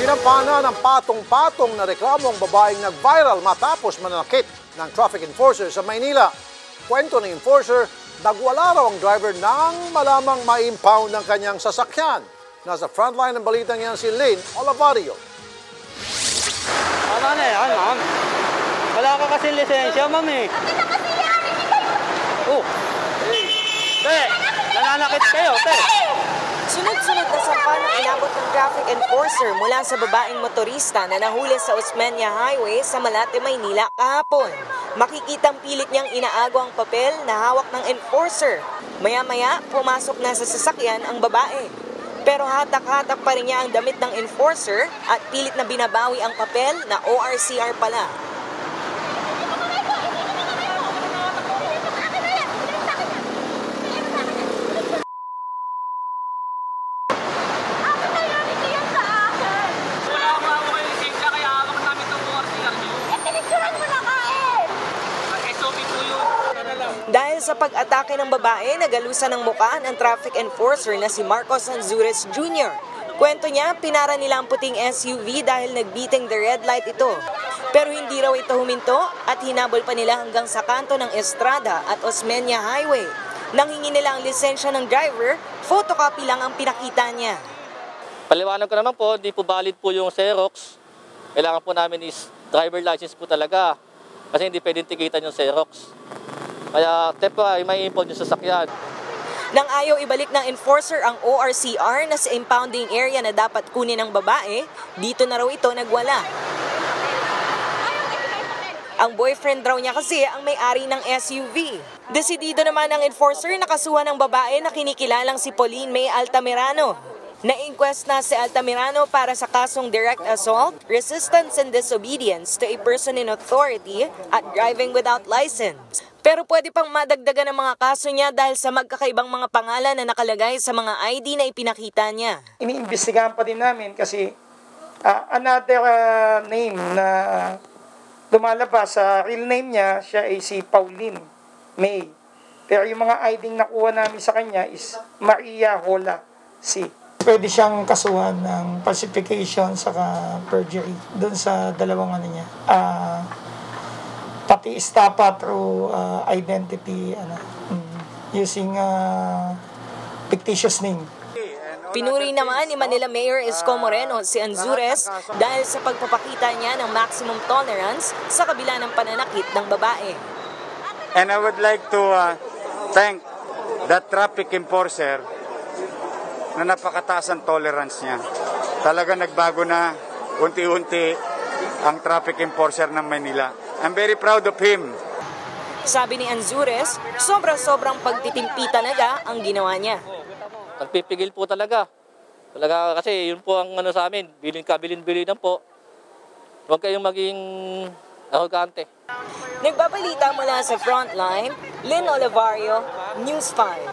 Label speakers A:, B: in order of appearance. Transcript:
A: Sinampahan na ng patong-patong na reklamong babaeng nag-viral matapos mananakit ng traffic enforcer sa Maynila. Kwento ng enforcer, nagwala raw ang driver ng malamang mai-impound ng kanyang sasakyan. Nasa frontline ng balitang yan si Lyn Olavario.
B: Tama na yan, ma'am. Wala ka kasi lisensya, ma'am eh. Oh, te, nananakit kayo, te.
C: Sunod-sunod na sampa ng inabot ng traffic enforcer mula sa babaeng motorista na nahuli sa Osmeña Highway sa Malate, Maynila kahapon. Makikitang pilit niyang inaago ang papel na hawak ng enforcer. Maya-maya, pumasok na sa sasakyan ang babae. Pero hatak-hatak pa rin niya ang damit ng enforcer at pilit na binabawi ang papel na ORCR pala. Dahil sa pag-atake ng babae, nagalusan ng mukha ng traffic enforcer na si Marcos Anzures Jr. Kwento niya, pinara nila ang puting SUV dahil nagbiting the red light ito. Pero hindi raw ito huminto at hinabol pa nila hanggang sa kanto ng Estrada at Osmeña Highway. Nang hingi nila ang lisensya ng driver, photocopy lang ang pinakita niya.
B: Paliwanag ko naman po, di po valid po yung Xerox. Kailangan po namin is driver license po talaga. Kasi hindi pwedeng tikitan yung Xerox. Kaya mai-impound yung sasakyan.
C: Nang ayaw ibalik ng enforcer ang ORCR na sa impounding area na dapat kunin ng babae, dito na raw ito nagwala. Ang boyfriend raw niya kasi ang may-ari ng SUV. Desidido naman ang enforcer na kasuhan ng babae na kinikilalang si Pauline May Altamirano. Na-inquest na si Altamirano para sa kasong direct assault, resistance and disobedience to a person in authority at driving without license. Pero pwede pang madagdagan ang mga kaso niya dahil sa magkakaibang mga pangalan na nakalagay sa mga ID na ipinakita niya.
D: Iniimbestigahan pa din namin kasi another name na lumalabas sa real name niya, siya ay si Pauline May. Pero yung mga ID na nakuha namin sa kanya is Maria Hola C. Pwede siyang kasuhan ng falsification saka perjury doon sa dalawang ano niya. Pati estapa through identity using fictitious name.
C: Pinuri naman ni Manila Mayor Isko Moreno si Anzures dahil sa pagpapakita niya ng maximum tolerance sa kabila ng pananakit ng babae.
E: And I would like to thank that traffic enforcer na napakataas ang tolerance niya. Talaga nagbago na unti-unti ang traffic enforcer ng Maynila. I'm very proud of him.
C: Sabi ni Anzures, sobra-sobrang pagtitimpi talaga ang ginawa niya.
B: Nagpipigil po talaga. Talaga kasi yun po ang ano sa amin, bilin-bilin po. Huwag kayong maging arrogante.
C: Nagbabalita mula sa frontline, Lyn Olavario, News 5.